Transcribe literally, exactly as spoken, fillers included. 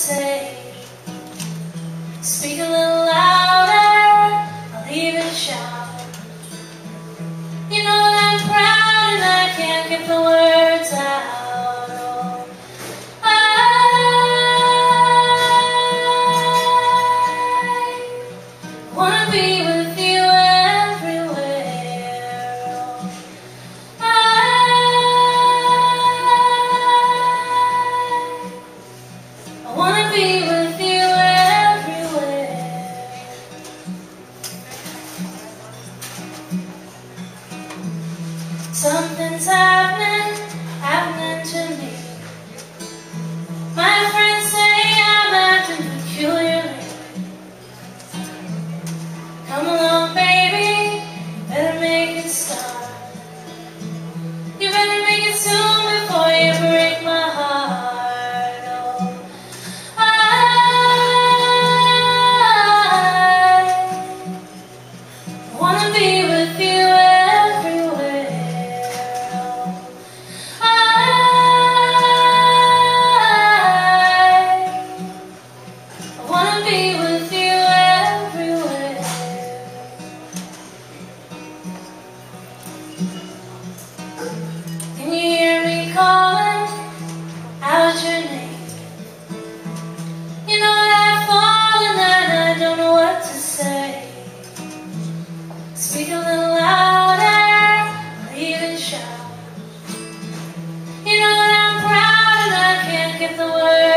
say. Speak a little louder, I'll even shout. You know that I'm proud and I can't get the words out. Oh, I wanna be with you everywhere. Oh, I, I wanna be with you everywhere. Something's happening, happening to me. My friends say I'm acting peculiarly. Come along, baby, you better make it start. You better make it soon before you break my heart. Oh, I, I wanna be with you everywhere. Oh, I, I wanna be with you everywhere. Can you hear me calling out your name? You know that I've fallen and I don't know what to say. Speak a little louder, I'll even shout. You know that I'm proud and I can't get the words